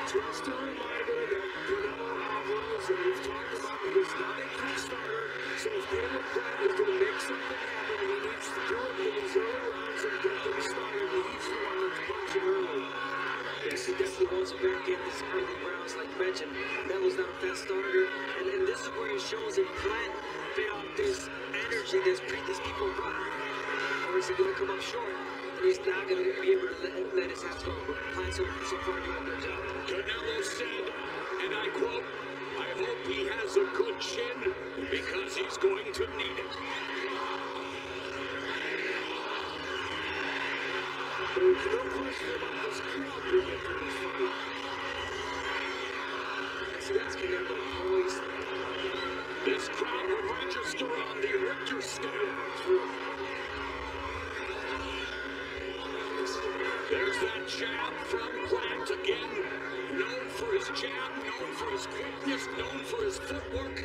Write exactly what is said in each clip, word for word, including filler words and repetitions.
Just a reminder that Canelo Alvarez, and we've talked about it, is not a quick starter. So if Caleb Plant is going to make something happen, he needs to do it in these early rounds and get them started. He's the one that's punching early. Yes, he definitely wants it back in these early rounds, like you mentioned. Canelo's not a fast starter, and, and this is where he shows that Plant fed off this energy, this these people run. Or is he going to come up short? And he's not going to be able to let, let his hands go. But Plant so, so far doing a good job. Canelo said, and I quote, "I hope he has a good chin because he's going to need it." There's no question about this crowd being into this fight. See, that's Canelo poised. This crowd will register on the Richter scale. There's that jab from Plant again. Known for his jab, known for his quickness, known for his footwork.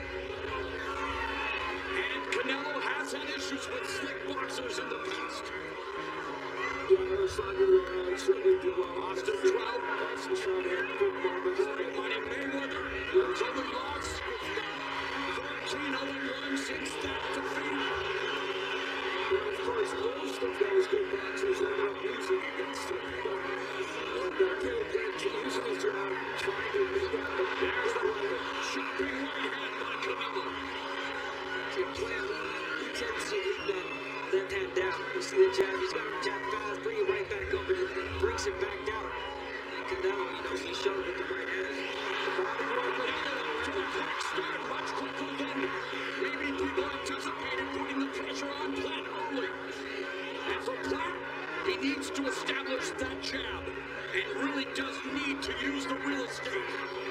And Canelo has had issues with slick boxers in the past. The other side of the round certainly did well. Austin Trout. Austin Trout had good moments. Money Mayweather. His only loss. fourteen oh one since that defeat. And of course, most of those good boxers ended up losing against him. And uh, Caleb Plant using his jab, trying to make that the There's the chopping right hand by Canelo. See, Plant, he tends to leave that left hand down. You see the jab, he's got to jab fast, bring it right back up, and then brings it back down. And Canelo, you know, he showed with the right hand. To a quick start, much quicker than maybe people anticipated, putting the pressure on Plant early. And for Plant, he needs to establish that jab and really does need to use the real estate.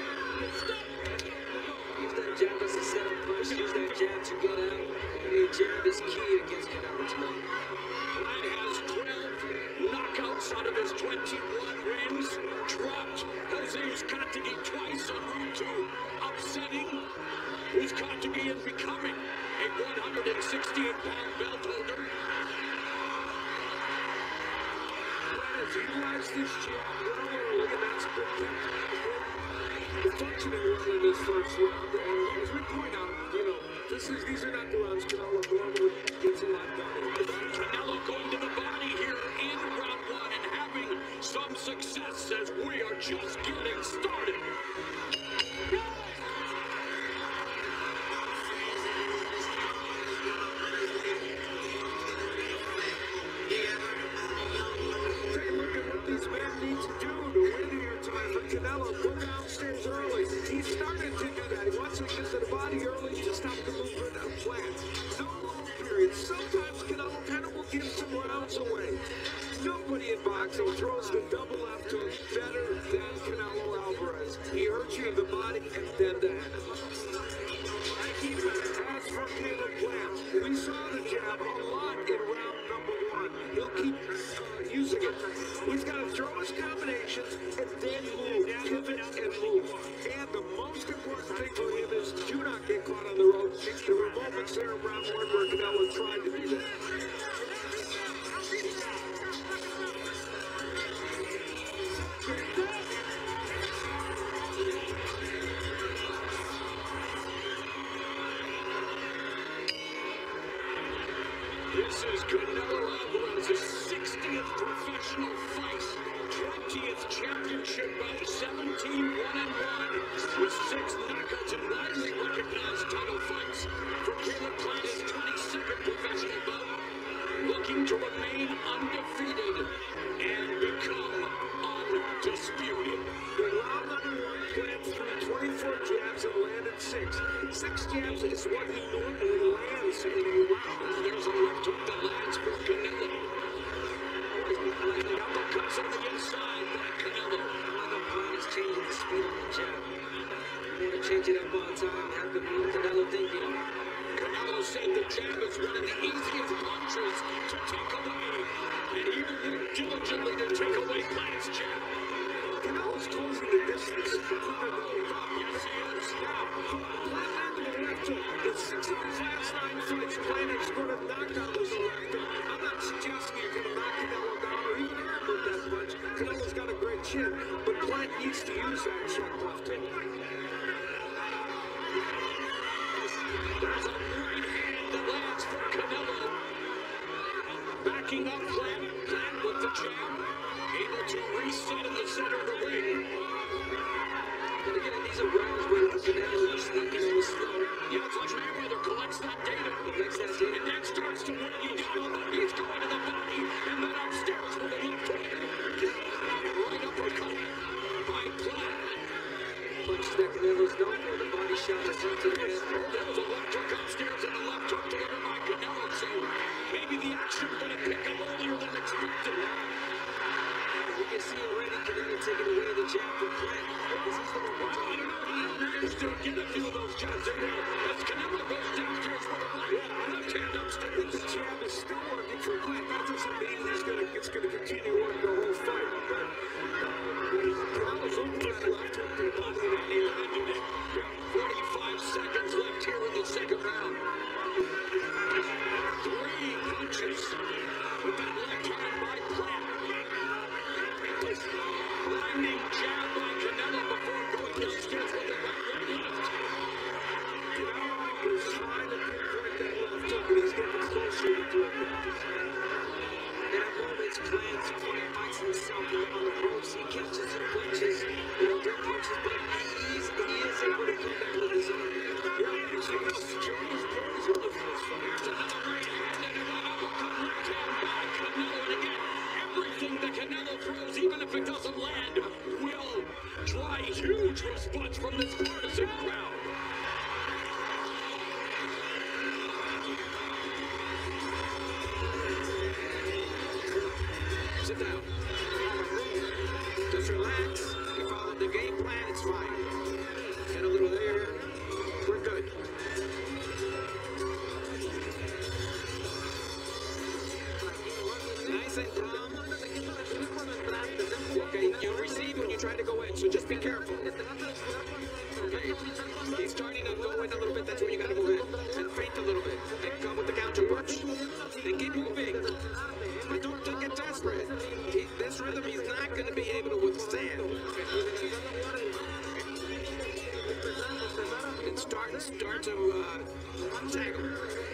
Use that jab as a setup punch, use that jab to get out. The jab is key against Canelo tonight. Plant has twelve knockouts out of his twenty-one wins. Dropped Jose Uzcategui twice en route to upsetting Uzcategui and becoming a one hundred sixty-eight pound belt holder. Plant has utilized this jab well early, and that's been functioning well in this first round. And as we point out, you know, this is, these are not the rounds Canelo normally gets a lot done in. Canelo going to the body here in round one and having some success as we are just getting started. Take a look at what these men need to do to win here tonight for Canelo. Go downstairs early. He started to do that. He wants to get to the body early to stop the movement of Plant. No long periods. Sometimes Canelo kind of will give some rounds away. Nobody in boxing throws the double left hook better than Canelo Alvarez. He hurts you in the body and then the head. As for Caleb Plant, we saw the jab a lot in round number one. He'll keep uh, using it. He's got to throw his combinations and then move, pivot and move. And the most important thing for him is do not get caught on the ropes. There were moments there in round one where Canelo tried to do that. This is Canelo Alvarez's sixtieth professional fight, twentieth championship bout, seventeen one and one, with six knockouts and widely recognized title fights. For Caleb Plant, his twenty-second professional bout, looking to remain undefeated and become undisputed. In round number one, Plant threw twenty-four jabs and landed six. Six jabs is what he normally lands in a round. There's a left hook that lands for Canelo. The uppercuts on the inside by Canelo. Canelo Plant is changing the speed on the jab. You want to change it up on time, have the move Canelo thinking. Canelo said the jab is one of the easiest punches to take away, and he will work diligently to take away Plant's jab. Canelo's closing the distance quicker than we thought. Yes, he is. Now, Plant landed a left hook. In six of his last nine fights, Plant has scored a knockout with a left hook. I'm not suggesting you're going to knock Canelo down or even hurt him with that punch. Canelo's got a great chin, but Plant Plant needs to use that check left hook. There's a right hand that lands for Canelo. Backing up Plant. Plant with the jab. Able to reset in the center of the ring. But again, these are rounds where Canelo usually, you know, is slow. Yeah, it's like Mayweather collects that data. Collects that data. And then starts to work you down. He's going to the body. And then upstairs with a left hook. Right uppercut by Plant. Punches that Canelo's known for, the body shot that's up to the head. There's a left hook upstairs and a left hook delivered by Canelo. So maybe the action going to pick up earlier than expected. You can see already Canelo taking away the jab from Plant. This is the one we're I talking don't about. know. He managed to get a few of those jabs in there. As Canelo goes downstairs with a right left hand upstairs. The jab is still working for Plant. That doesn't mean he's gonna, it's going to continue working the whole fight. But Canelo's looking for that left hook to the body that he landed it. forty-five seconds left here in the second round. Three punches with that left hand by Plant. Lightning jab by Canelo before going downstairs with the right right left. Canelo is trying to pinpoint that left hook, and he's getting closer to doing that. And at moments, Plant finds himself on the ropes. He catches some punches, you know, good punches, but he's, he is able to come back with his own. Yeah, he's against Jones Boys on the first fight. There's another right hand and an uppercut left hand by Canelo. And again, everything that Canelo throws, even if it doesn't land, will draw a huge response from this partisan crowd. Sit down. Just relax. You followed the game plan, it's fine. Get a little air. We're good. Nice and calm. Okay, you receive when you try to go in, so just be careful. Okay. He's starting to go in a little bit, that's when you gotta move in. And feint a little bit. And come with the counter punch. And keep moving. But don't, don't get desperate. He, this rhythm he's not gonna be able to withstand. And start, start to uh, tackle.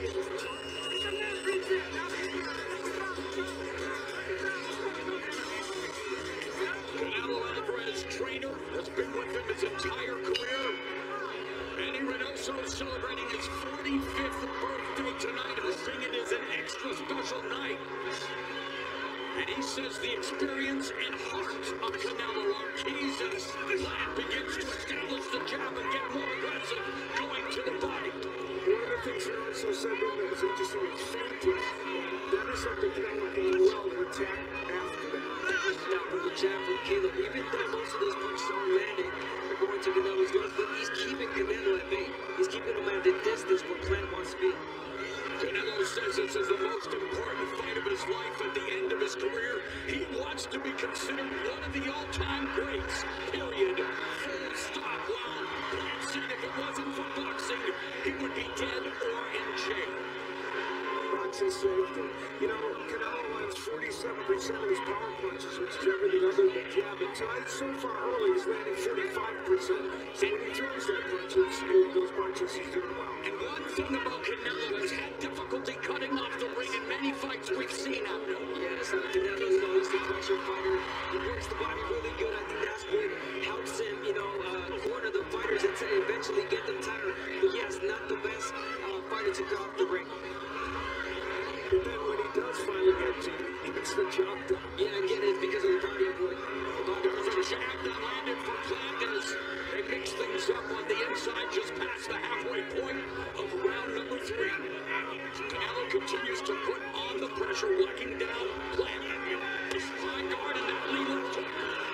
Canelo Alvarez, trainer, has been with him his entire career. Eddie Reynoso celebrating his forty-fifth birthday tonight, and saying it is an extra special night. And he says the experience and heart of Canelo are keys as Plant begins to establish the jab and get more aggressive, going to the body. One of the things he also said that was interesting is feinting. That is something Canelo did well to attack after that. Now, from the jab from Caleb, even though most of those punches aren't landing, they're going to Canelo's guns, but he's keeping Canelo at bay. He's keeping him at the distance where Plant wants to be. Canelo says this is the most important fight of his life. At the end of his career, he wants to be considered one of the all-time greats, period. Full stop. Well, Plant said if it wasn't for boxing, he would be dead or in jail. Boxing saved him. You know, Canelo lands forty-seven percent of his power punches, which is everything other than jab. And tonight, so far early, he's landing forty-five percent. So when he throws that punches, those punches, he's doing well. And one thing about Canelo has had difficulty cutting off the ring in many fights we've seen him. Yes, uh, Canelo is always the pressure fighter. He works the body really good. I think that's what helps him, you know, uh, corner the fighters and eventually get them tired. But yes, not the best uh, fighter to cut off the ring. But then when he does finally get to you, he gets the job done. Yeah, I get it because of the body of what. There's a jab that landed for Plant as they mix things up on the inside just past the halfway point of round number three. Canelo continues to put on the pressure, locking down Plant. High guard and that lead left hook.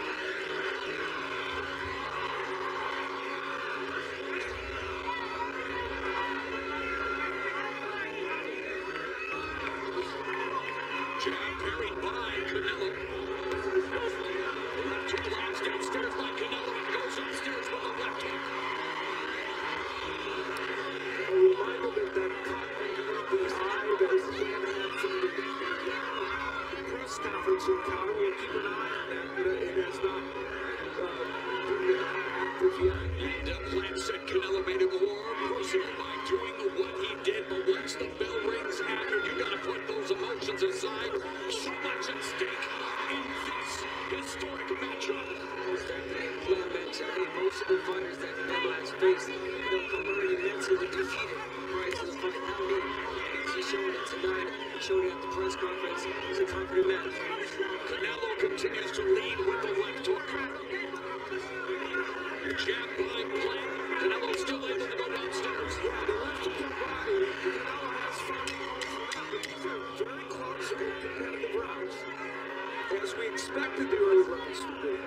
Jab parried by Canelo. Left hook lands downstairs by Canelo and goes upstairs with a left hook. A reminder that that cut underneath the eye that his hand had from the yet. And uh, Plant said Canelo made it more personal by doing what he did, but once the bell rings after, you gotta put those emotions aside. So much at stake in this historic matchup. Plant mentioned, hey, most of the fighters that Canelo has faced, they'll come already mentally defeated prior to the fight. Not me. He showed it tonight. He showed it at the press conference. He's a confident man. Canelo continues to lead with the left hook. Jab by Plant. Canelo still able to go downstairs. Yeah, the left hook body. Canelo has found these are very close and competitive rounds, as we expected the early rounds to be.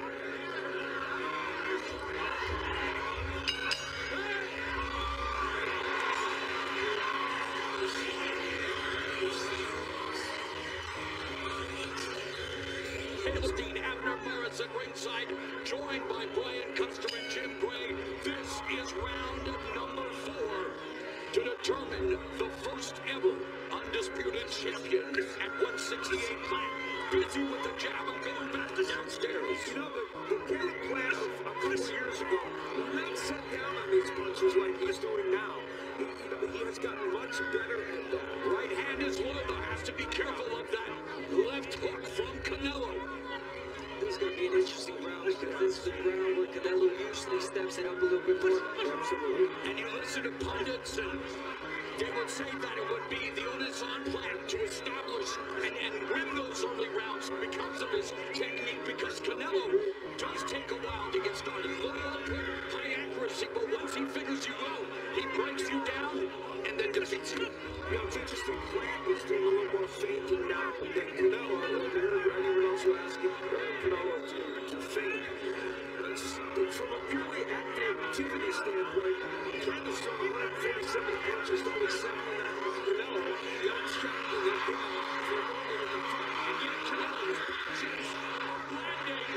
Hailstein, Abner Morris at ringside, joined by Brian Custer and Jim Gray. This is round number four to determine the first ever undisputed champion at one sixty-eight. Plant busy with the jab and going back to downstairs. You know, the, the Caleb Plant of a couple years ago will not set down on these punches like he's doing now. He, you know, he has gotten much better at that. Right hand is low, but has to be careful of that left hook from Canelo. This is going to be an interesting round because this is the round where Canelo usually steps it up a little bit more. Absolutely. And you listen to pundits, and they would say that it would be the onus on Plant to establish and, and win those early rounds because of his technique, because Canelo does take a while to get started. Low output, high accuracy, but once he figures you out, he breaks you down and then defeats you. You know, it's interesting. Plant is doing a little more fainting now than Canelo. I heard anyone else who asking uh, Canelo to, to feint. That's, from a purely activity standpoint, Plant is throwing one hundred forty-seven punches, only seven of that from Canelo. Not shocking at all for a moment in the fight. And yet Canelo just landing.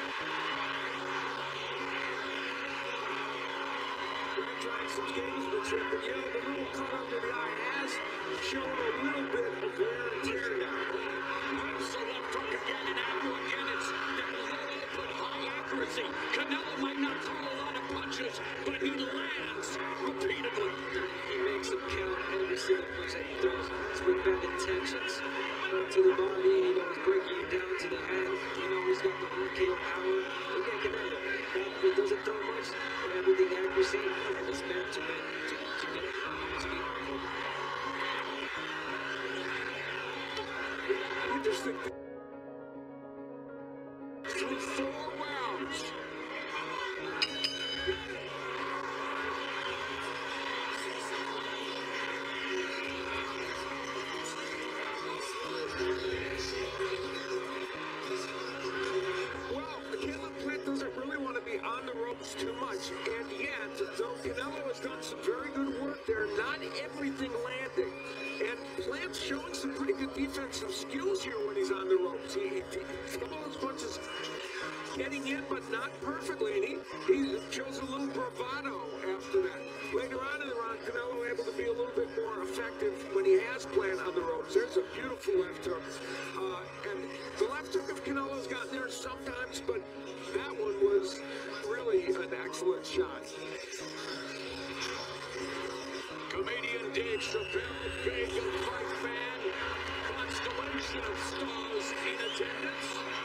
Plant trying some games with Trip, but you know, the little cut under the eye has shown a little bit of wear and tear now. Rips the left hook again, and after again, it's that low output, high accuracy. Canelo might not throw a lot of punches, but he lands repeatedly. He makes them count every single punch that he throws. It's with bad intentions. To the body, you know, he's breaking you down to the head. You know, he's got the R K O power. Look at Canelo. He doesn't throw much, but everything accuracy, and it's meant to win, to, to get to be harmful. You just think Through four rounds. well, Caleb Plant doesn't really want to be on the ropes too much, and yet, though Canelo has done some very good work there, not everything landing. And Plant's showing some pretty good defensive skills here when he's on the ropes. He, he, some of those punches getting in, but not perfectly, and he, he shows a little bravado after that. Later on in the round, Canelo able to be a little bit more effective when he has Plant on the ropes. There's a beautiful left hook. Uh, and the left hook of Canelo's gotten there sometimes, but that one was really an excellent shot. Comedian Dave Chappelle, big fight fan, constellation of stars in attendance.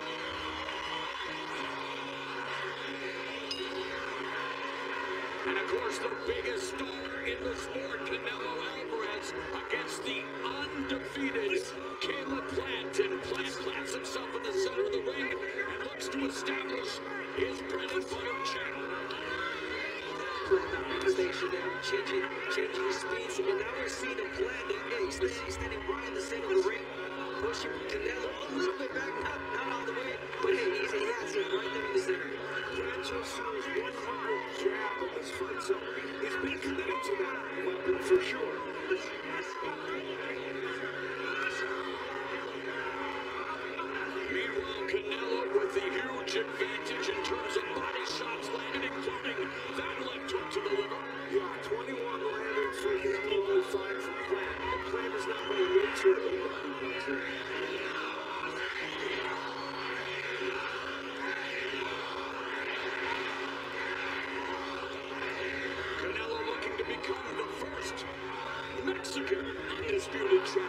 And of course, the biggest star in the sport, Canelo Alvarez, against the undefeated Caleb Plant. And Plant plants himself in the center of the ring and looks to establish his bread and butter check. Plant not being stationary, changing, changing his speeds, and now we're seeing him Plant. Yeah, he's standing, he's standing right in the center of the ring, pushing Canelo a little bit back, not, not all the way, but hey, he's, he has him right there in the center. Plant just threw his one hundred jab in this fight, so he's been committed to that weapon for sure. Meanwhile, Canelo with the huge advantage in terms of body shots landed, including that left hook to the liver. Yeah, twenty-one landed for Canelo, only five from Plant. And Plant is not by nature a boxer.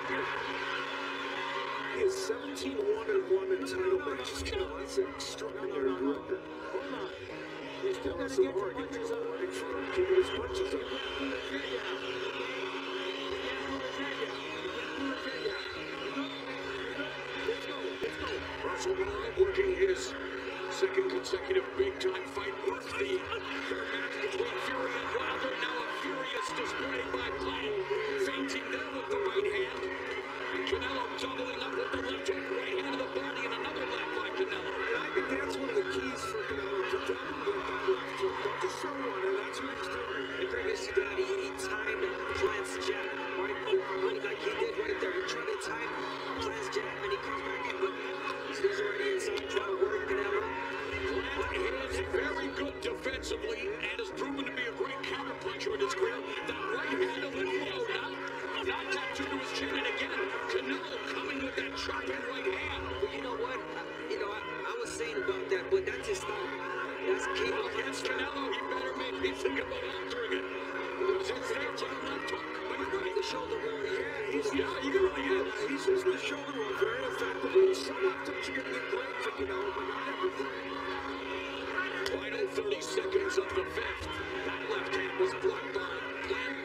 He is seventeen one and one in title matches. You know, that's an extraordinary record. Hold on. He's Still doing gotta some get your more. He punches gets up. away from keeping his punches up. You can't pull the trigger out. You can't pull the trigger. You can't pull the trigger. Let's go. Let's go. Russell Wilson working his second consecutive big-time fight with the third match between Fury and Wilder. Now a furious display by Plant, fainting there with the right hand. And Canelo doubling up with the left hook, right hand to the body, and another left by Canelo. And I think that's one of the keys for Canelo to double with that left hook. Don't just throw one, and that's what he's doing. And during this daddy, he timed Plant's jab right like, like he did right there. He tried to time Plant's jab, and he comes back in, but he's already inside trying to work Canelo. Plant is very good defensively and has proven to be a great counterpuncher in his career. That right hand a little low, not, not tapped into his chin, and again, Canelo coming with that chopping right hand. But you know what? I, you know, I, I was saying about that, but that's his style. That's King of Against Canelo, he better maybe think about altering it. Because it's there to the left hook. But you're right. the shoulder roll. Yeah, he's, Yeah, he really is. he's using the shoulder roll very effectively. Some left hooks are going to get great for Canelo, but not everything. Final thirty seconds of the fifth. That left hand was blocked by Plant.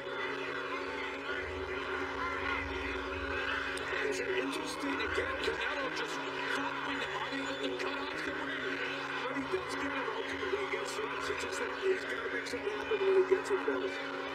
It's an interesting, Again, Canelo just following the unable to cut off the ring. but he does get it ultimately against Russ. It's just that he's got to make something happen when he gets it done.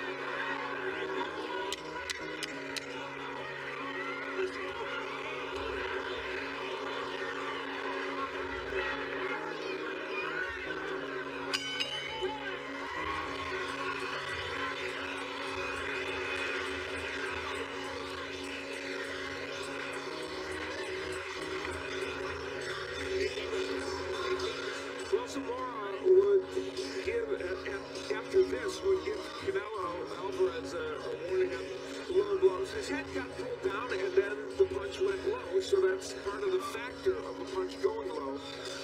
Well, Zamora would give, uh, uh, after this, would give Canelo Alvarez a, a warning of low blows. His head got pulled down, and then the punch went low, so that's part of the factor of the punch going low.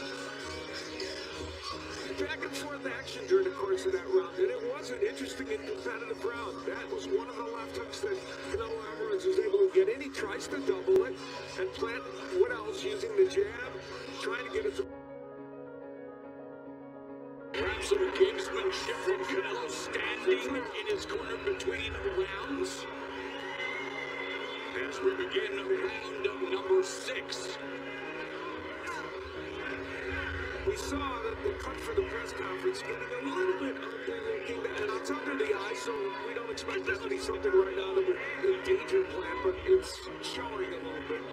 Back and forth action during the course of that round, and it was an interesting and competitive round. That was one of the left hooks that Canelo Alvarez was able to get in. He tries to double it, and Plant, what else, using the jab, trying to get it to... Perhaps some gamesmanship from Canelo standing in his corner between rounds. As we begin round number six. We saw that the cut for the press conference getting a little bit ugly looking, and it's under the eye, so we don't expect that to be something right now that would endanger Plant, but it's showing a little bit.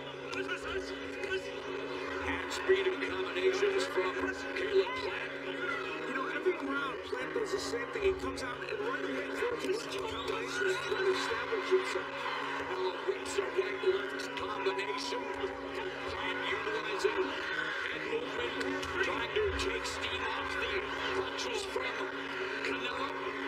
Hand speed and combinations from Caleb Plant. You know, every round, Plant does the same thing. He comes out and right away throws a bunch of combinations trying to establish himself. Canelo whips a right-left combination. Plant utilizing head movement, trying to take steam off the punches from Canelo.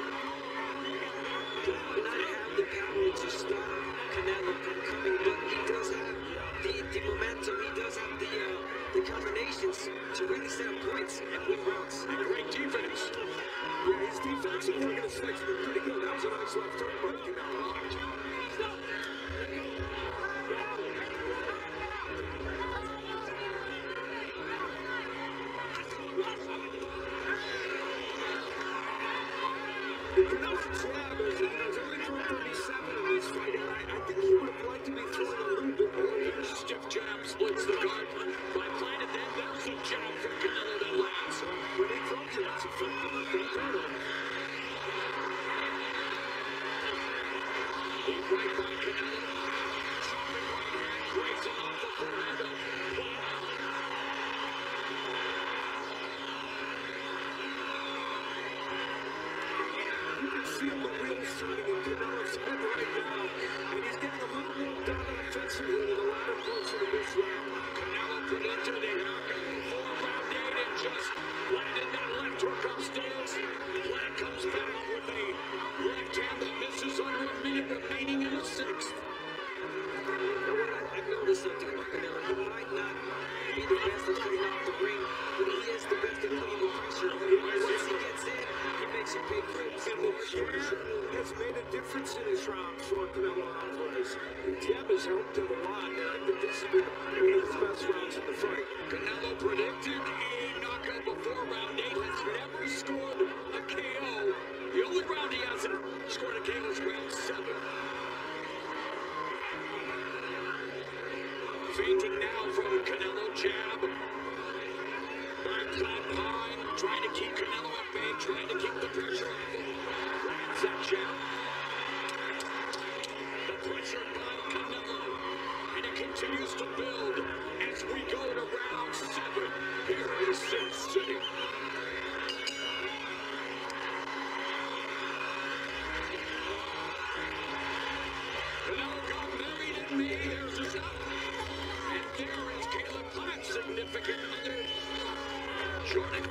Will not have the power to stop Canelo from coming, but he does have the, the momentum. He does have the uh, the combinations to really set up points and win rounds. And great defense. Yeah, his defensive work in his legs been pretty good. That was a nice left hook by Canelo. The Canelo jab is, you know, he's only thrown thirty-seven in this fight, and I, I think he would have liked to be throwing a little bit more here. Stiff jab splits the guard by Plant, and then there's a jab from Canelo that lands. When he throws it, it's effective. Don't hurt him. Deep right by Canelo. Chopping right hand, grazing off the forehead of Plant. You can feel the wheels turning in Canelo's head right now, and he's getting a little more down offensively in the latter portion of this round. Canelo put into the knockout before round eight and just landed that left hook upstairs. Plant comes back with a left hand that misses under a minute remaining in the sixth. You know what? I, I've noticed something about Canelo. He might not be the best at cutting off the ring, but he is the best at putting the pressure. Once he gets in, he makes some big ribs. And the jab has made a difference in this round for Canelo Alvarez. The jab has helped him a lot, and I think this has been one of his best rounds in the fight. Canelo predicted a knockout before round eight, has never scored a K O. The only round he hasn't scored a K O is round seven. Feinting now from Canelo, jab. Back flat line, trying to keep Canelo at bay, trying to keep the pressure off him. Lands that jab. The pressure by Canelo, and it continues to build as we go to round seven here in Sin City. Canelo got married in May. There's a shot. And there is Caleb Plant, significant other. Jordan.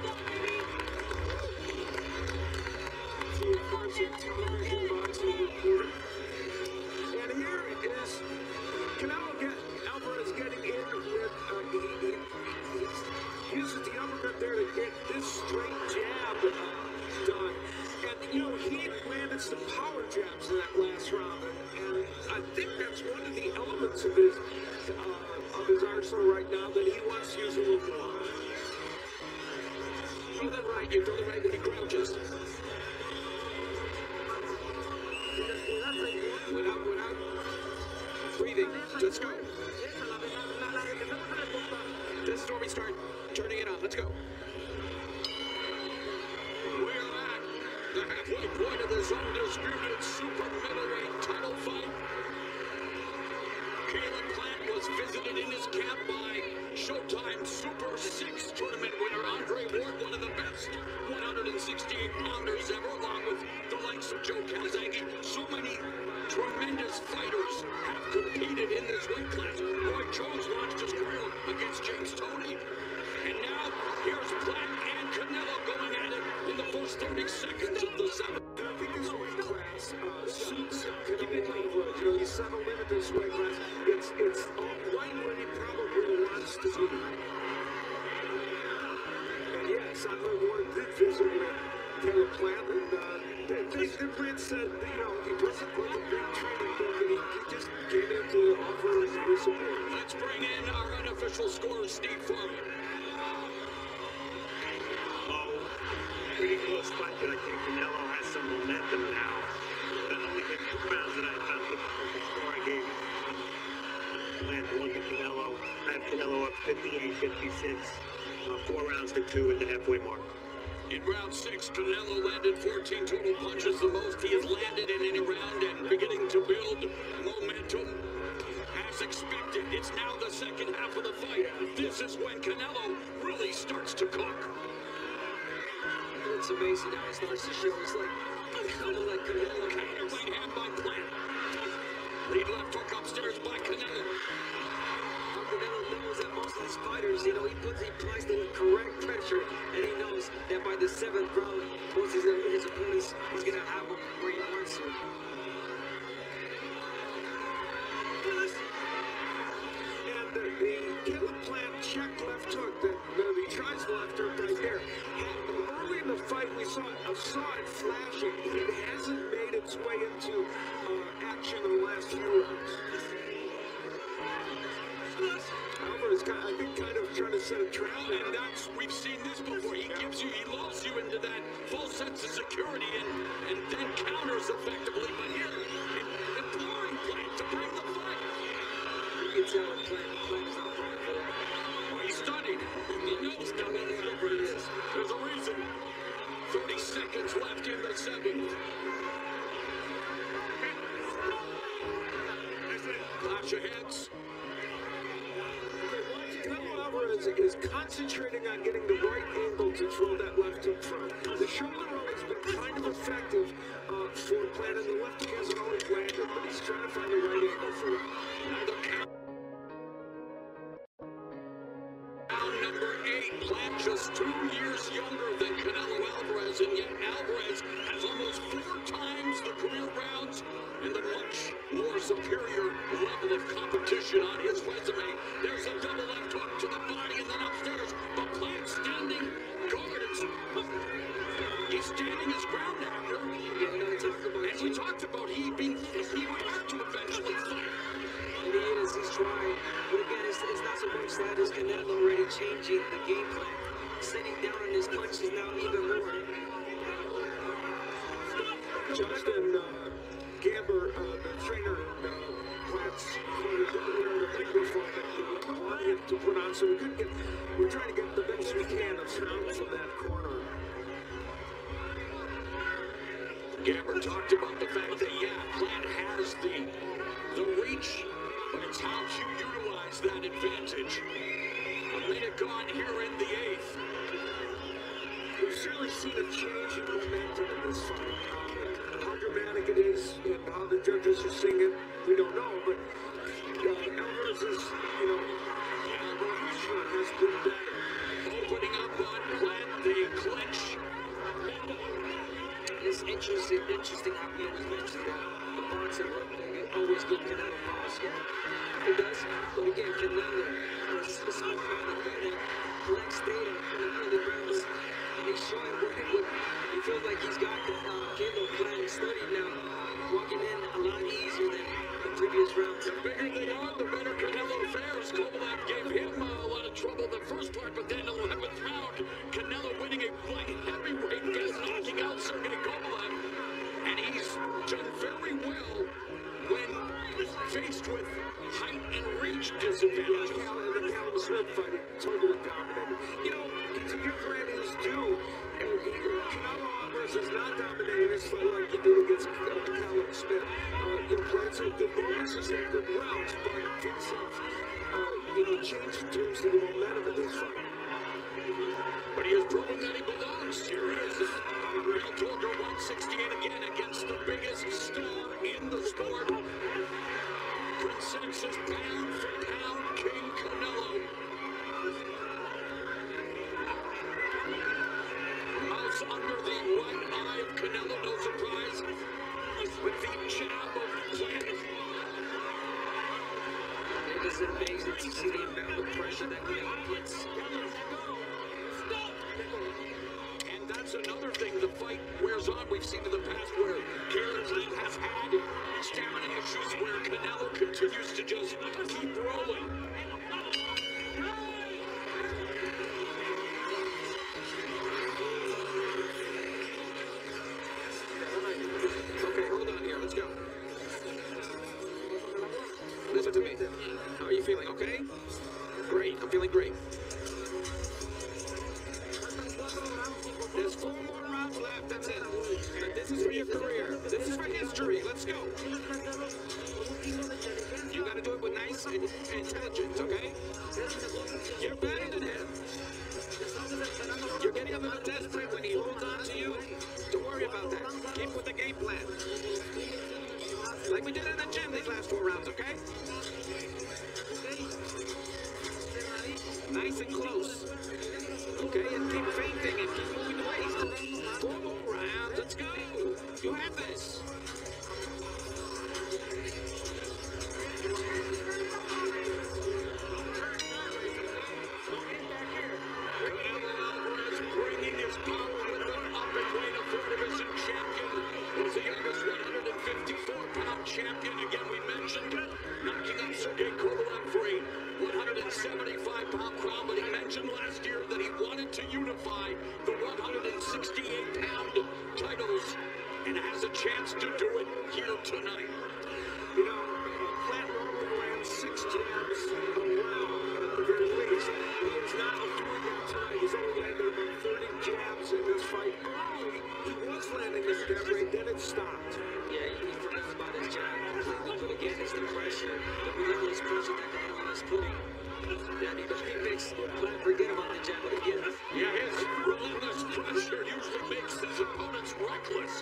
T F R C television boxing reporter. And here is Canelo get, Alvarez getting in with, uh, he, he, he uses the uppercut there to get this straight jab uh, done. And, you know, he landed some power jabs in that last round. And, and I think that's one of the elements of his, uh, of his arsenal right now that he wants to use a little more. Throw that right, you throw the right when he crouches. Without, without breathing. Let's go. This is where we start turning it on. Let's go. We are at the halfway point of this undisputed super middleweight title fight. Caleb Plant was visited in his camp by Showtime Super six tournament winner Andre Ward, one of the best one sixty-eight pounders ever, along with the likes of Joe Calzaghe. So many tremendous fighters have competed in this weight class. Roy Jones launched his career against James Toney. And now, here's Plant and Canelo going at it in the first thirty seconds of the seventh. I think this weight class uh, suits Canelo Alvarez. You know, he's settled into this weight class. It's, it's right where he probably wants to be. And yes, Andre Ward did visit with Caleb Plant, and uh, they, they, they Plant said, you know, he wasn't like a big training book, and he, he just came in to offer his support. Let's bring in our unofficial scorer, Steve Foreman. Oh, pretty close fight, but I think Canelo has some momentum now. Not only the two rounds that I thought the perfect score I gave Plant one to Canelo. I have Canelo up fifty-eight fifty-six, uh, four rounds to two at the halfway mark. In round six, Canelo landed fourteen total punches, the most he has landed in any round, and beginning to build momentum. As expected, it's now the second half of the fight. This is when Canelo really starts to cook. It's amazing how it starts to show. It's like, kind of like Canelo. Counter right hand by Plant. Lead left hook upstairs by Canelo. How Canelo knows that most of these fighters, you know, he puts, he applies the correct pressure, and he knows that by the seventh round, most of his, his opponents, he's gonna have him where he wants to. And the, the Caleb Plant check left hook, that the, he tries the left hook right there. And early in the fight, we saw, uh, saw it flashing. It hasn't made its way into uh, action in the last few rounds. Alvarez, I think, kind of trying to set a trap. And that's, we've seen this before. He gives you, he lulls you into that false sense of security and, and then counters effectively. But here, imploring Plant to bring the fight. You can tell when Plant, Plant is not playing for that. Oh, he's studying. He knows how over it is. There's a reason. thirty seconds left in the seventh. Clash of heads. Canelo Alvarez is concentrating on getting the right angle to throw that left hook from. The shoulder roll has been kind of effective uh, for Plant, and the left hook hasn't always landed, but he's trying to find the right angle for it. Another count. Round number eight. Plant just two years younger than Canelo Alvarez, and yet Alvarez has almost four times the career rounds and the much more superior level of competition on his resume. There's a double left hook to the body and then upstairs, but Plant standing guard. He he's standing his ground after. Yeah, you know, we talked about And we talked about he being, he would have to eventually fight. And he is, he's trying. But again, it's, it's not so much that as Canelo already changing the game plan. Sitting down on his punches now even more. Justin uh, Gamber, uh, the trainer in uh, Platts, wanted him to put on, so we couldn't get, we're trying to get the best we can of sound from that corner. Gamber talked about the fact that, yeah, Plant has the, the reach, but it's how you utilize that advantage. A minute gone here in the eighth. We've certainly seen a change in momentum in this fight. Uh, how dramatic it is and how the judges are seeing it, we don't know, but uh, Alvarez is, you know, Alvarez has been better. Opening up on Plant, they clinch. It's interesting, interesting how we always mention that the boxing always give Canelo pause. Yeah, it does. But again, Canelo is a smart man to do that. Collects data in the early rounds. And he's showing what he would. He feels like he's got the uh, Caleb Plant studied now. Walking in a lot easier than the previous rounds. The bigger they are, the better Canelo fares. Kovalev gave him uh, a lot of trouble the first part, but then the eleventh round, Canelo winning a light heavyweight against knocking out Sergey Kovalev. And he's done very well when faced with height and reach disadvantages. Cal and the Callum Smith fight, totally dominated. You know, to give credit is due. And he, Canelo Alvarez has not dominated this fight like he did against uh, Callum Smith. Uh, you know, played some good moments, he's had good rounds, but things have, uh, you know, changed in terms of the momentum of this fight. But he has proven that he belongs. Here he is. Real Torger one sixty-eight again against the biggest star in the sport. Consensus pound for pound King Canelo. Mouse under the right eye of Canelo, no surprise. With the jab of Plant. It is amazing to see the amount of pressure that Canelo puts. And that's another thing, the fight wears on. We've seen in the past where Caleb Plant has had stamina issues where Canelo continues to just keep rolling. Okay, hold on here, let's go. Listen to me. How are you feeling, okay? Great, I'm feeling great. There's four more rounds left, that's it. This is for your career. This is for history. Let's go. You gotta do it with nice and intelligence, okay? You're better than him. You're getting a little desperate when he holds on to you. Don't worry about that. Keep with the game plan. Like we did in the gym these last four rounds, okay? Nice and close. Okay, and keep feinting and keep moving the waist. Four more rounds, let's go. You have this. Canelo Alvarez bringing his power with him up and weight, a four division champion. Was the youngest one fifty-four pound champion. Again, we mentioned knocking out Sergey Kovalev for a one seventy-five pound crown, but he mentioned last year that he wanted to unify the one sixty-eight pound titles and has a chance to do it here tonight. You know, Plant normally lands six jabs a round at the very least. He is not a three-jab tonight. He's only landed about thirty jabs in this fight. Early, he was landing this jab rate, then it stopped. Yeah, he forgot about his jab completely, but again, it's the pressure, the relentless pressure that Canelo is putting. That he, he makes Plant forget about the jab, but again, Yeah, his relentless pressure usually makes his opponents reckless.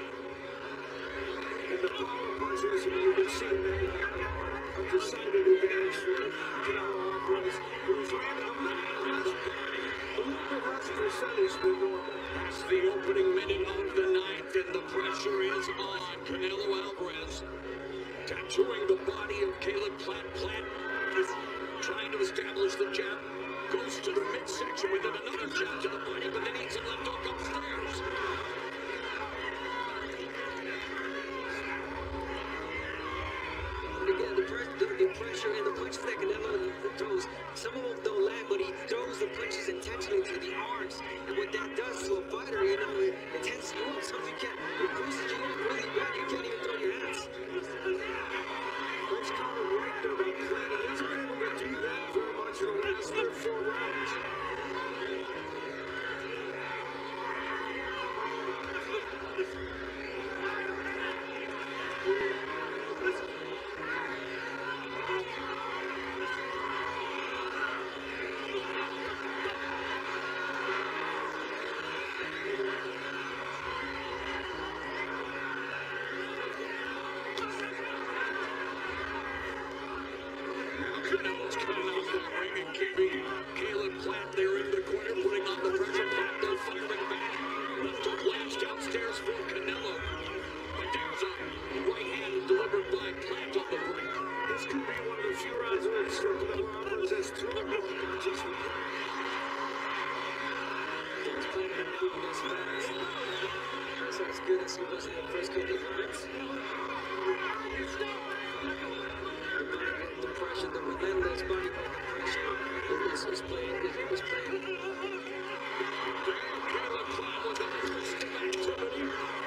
And the power punches, and you can see that uh, a decided advantage for Canelo Alvarez. Who's landed a little less, a little bit less percentage than normal. That's the opening minute of the ninth, and the pressure is on Canelo Alvarez. Tattooing the body of Caleb Plant. Plant is trying to establish the jab. Goes to the midsection with it, another jab to the body, but then eats a left hook upstairs. downstairs for Canelo. But there's a right hand delivered by Plant on the break. This could be one of the few rounds where it's struck Canelo Alvarez as through the middle punches. He's playing him moving as fast. That's as good as he was in the first couple of rounds. The pressure, the relentless body pressure. This is playing, this is playing. Caleb Plant with a burst of activity.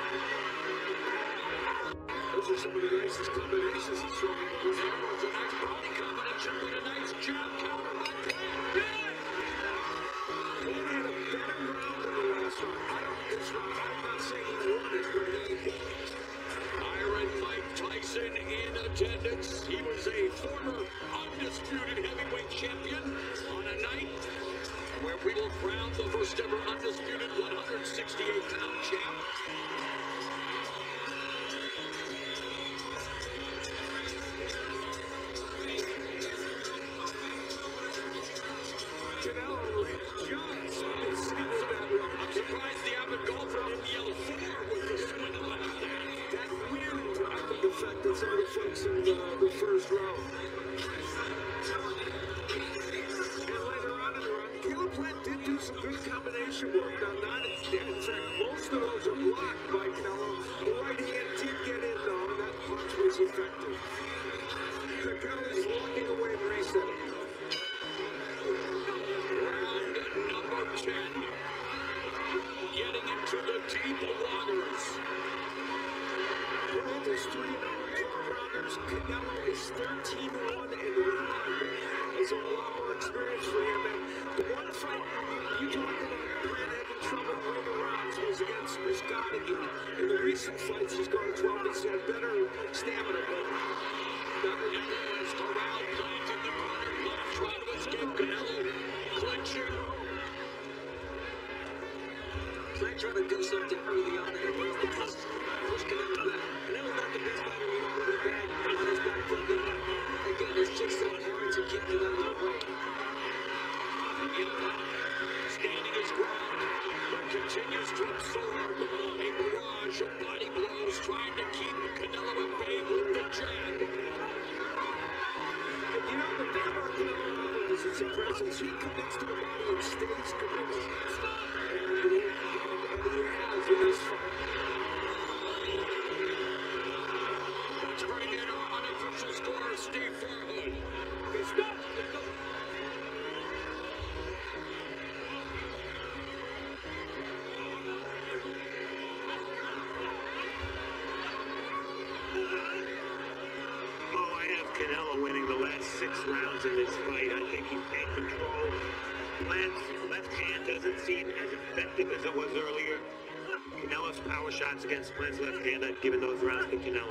Those are some of the nicest combinations he's thrown. There was a nice body combination with a nice jab counter by Plant. Plant had a better round than the last round. I don't this round. I'm not saying he won it, but he Iron Mike Tyson in attendance. He was a former undisputed heavyweight champion on a night where we will crown the first ever undisputed one hundred sixty-eight pound champ. Canelo just seems that way. I'm surprised the avid golfer didn't yell four with the swing like that. That wind, I think, affected some of the folks in the, the first round. And later on in the round, Caleb Plant did do some good combination work. Now, not in fact, most of those are blocked by Canelo. The right hand did get in, though, and that punch was effective. Canelo is walking away and resetting. Round number ten. Getting into the deep waters. Plant is three and oh in twelve rounders. Canelo is thirteen one and one. There's a lot more experience for him. And the one fight you talk about Plant having trouble winning rounds was against Muscadegi. In the recent fights, he's gone twelve. He's had better stamina. But As Corral Plant in the corner left, trying to escape Canelo. Clinching. Plant tried to do something early on and he pushed Canelo back. Canelo's not the best fighter we know with back on his back foot. Again, it's just so hard to keep Canelo away. Standing his ground, but continues to absorb a barrage of body blows, trying to keep Canelo at bay with the jab. you know, the thing about Canelo Alvarez is his presence. He commits to the body and stays committed. And he, and he has in this fight. Let's bring in our unofficial scorer, Steve Farhood. He's not. Oh, I have Canelo winning the last six rounds in this fight. I think he's in control. Plant's left hand doesn't seem as effective as it was earlier. Canelo's power shots against Plant's left hand, I've given those rounds to Canelo.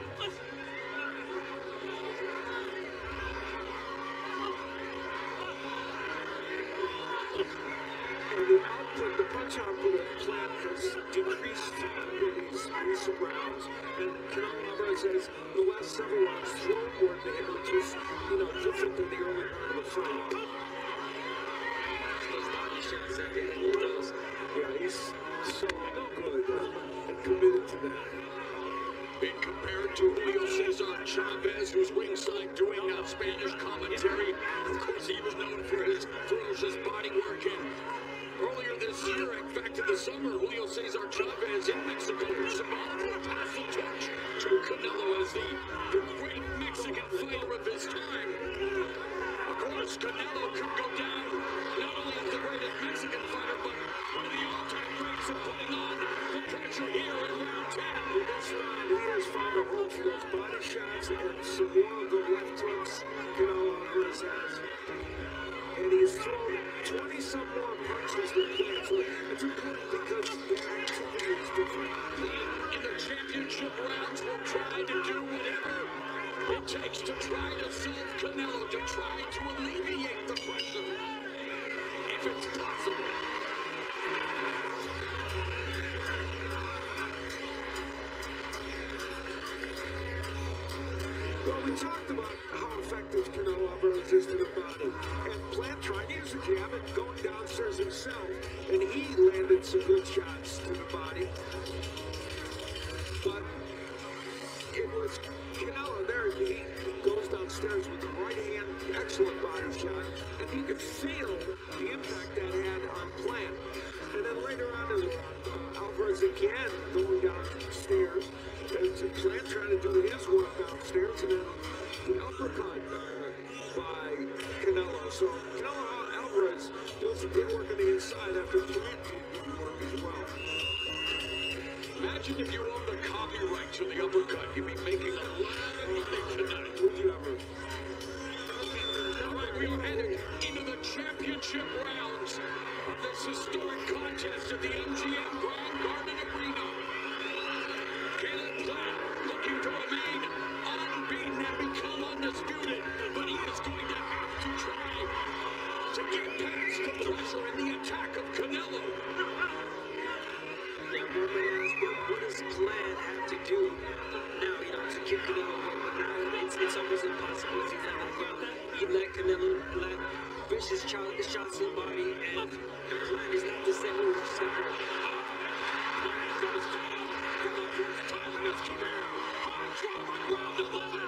And the output, the punch output of Plant has decreased in these recent rounds. And Canelo Alvarez has, the last several rounds, thrown more than him, which is, you know, different than the early part of the fight. Those body shots that they hit those. Yeah, he's so good uh, and committed to that. Being compared to Julio Cesar Chavez, who's ringside doing uh, Spanish commentary. Of course, he was known for his ferocious body work. And earlier this year, in fact, in the summer, Julio Cesar Chavez in Mexico symbolically passed the torch to Canelo as the, the great Mexican fighter of his time. Of course, Canelo could go down not only as the greatest Mexican fighter, but one of the all-time greats of putting on the pressure here in round ten. In this round, he has found a home for those body shots and some more of the left hooks Canelo Alvarez has. And he's thrown twenty-some more punches than Plant. So it's important because their activity is different. In the championship rounds, will try to do whatever it takes to try to solve Canelo, to try to alleviate the pressure, if it's possible. Well, we talked about how effective Canelo Alvarez is to the body. And Plant tried to use a jab and going downstairs himself. And he landed some good shots to the body. he, he goes downstairs with the right hand, excellent body shot, and you could feel the impact that had on Plant. And then later on, uh, Alvarez again going downstairs, and Plant trying to do his work downstairs, and then the uppercut uh, by Canelo. So Canelo Alvarez does some good work on the inside after Plant did good work as well. Imagine if you owned the copyright to the uppercut. You'd be making a lot of money tonight. Would you ever? All right, we are headed into the championship rounds of this historic contest at the M G M Grand Garden Arena. Caleb Plant looking to remain unbeaten and become undisputed, but he is going to have to try to get past the pressure and the attack of Canelo. Now, one may ask, what, what does Plant have to do now, you know, to keep Canelo away? But now it's, it's almost impossible. He's not on the ground. He let Canelo land vicious shots, shots in the body, and Plant is not the same as Plant does for the first time in his career. Hard drop on ground to eleven.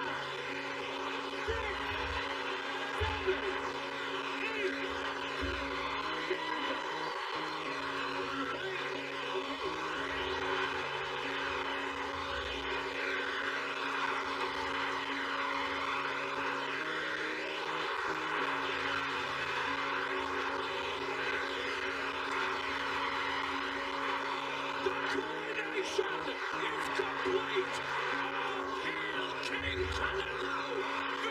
Coronation is complete. All hail King Canelo,